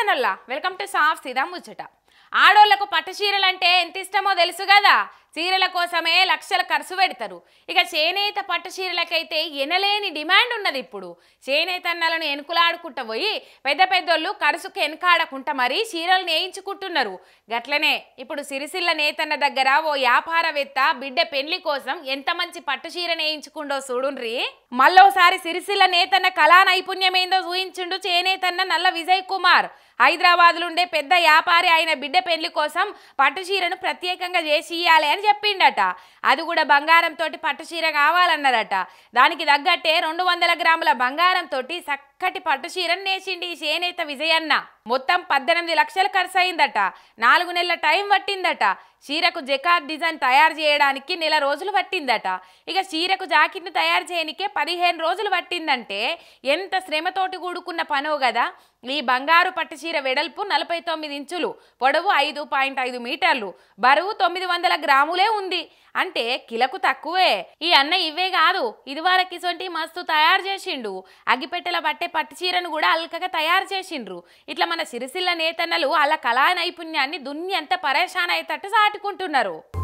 నమస్తే welcome to సాఫ్ సీదా ముచ్చట. ఆడోళ్లకు పట్టు చీరలంటే ఎంత ఇష్టమో తెలుసు కదా. చీరల కోసమే లక్షలు ఖర్చు పెడతారు. ఇక చేనేత పట్టు చీరలకైతే ఎనలేని డిమాండ్ ఉన్నది. ఇప్పుడు చేనేత అన్నలను ఎనుకులాడుకుంటా పోయి పెద్ద పెద్దోళ్ళు ఖర్చుకు వెనకాడకుంటా మరీ చీరలు నేయించుకుంటున్నారు. గట్లనే ఇప్పుడు సిరిసిల్ల నేతన్న దగ్గర ఓ వ్యాపారవేత్త బిడ్డ పెళ్లి కోసం ఎంత మంచి పట్టు చీర నేయించుకుండో చూడుండ్రి. మళ్ళోసారి సిరిసిల్ల నేతన్న కళా నైపుణ్యమేందో చూయించుండు చేనేతన్న నల్ల విజయ్ కుమార్. హైదరాబాద్లో ఉండే పెద్ద వ్యాపారి ఆయన బిడ్డ పెళ్లి కోసం పట్టు చీరను ప్రత్యేకంగా చేసి ఇయ్యాలి అని చెప్పిండట. అది కూడా బంగారంతో పట్టు చీర కావాలన్నారట. దానికి తగ్గట్టే 200 గ్రాముల బంగారంతో చక్కటి పట్టు చీరను నేసిండి ఈ చేనేత విజయన్న. మొత్తం 18 లక్షలు ఖర్చు అయిందట. 4 నెలల టైం పట్టిందట. చీరకు జకాత్ డిజైన్ తయారు చేయడానికి 1 నెల రోజులు పట్టిందట. ఇక చీరకు జాకెట్ను తయారు చేయనికే 15 రోజులు పట్టిందంటే ఎంత శ్రమతోటి కూడుకున్న పనో కదా. ఈ బంగారు పట్టు చీర వెడల్పు 49 ఇంచులు, పొడవు 5.5 మీటర్లు, బరువు 900 గ్రాములే ఉంది. అంటే కిలకు తక్కువే. ఈ అన్న ఇవే కాదు, ఇదివరకు ఇసొంటి మస్తు తయారు చేసిండు. అగ్గిపెట్టెల పట్టే పట్టు చీరను కూడా అల్కగా తయారు చేసిండ్రు. ఇట్లా మన సిరిసిల్ల నేతన్నలు అలా కళా నైపుణ్యాన్ని దున్యంత పరేషాన్ అయ్యేటట్టు సాటుకుంటున్నారు.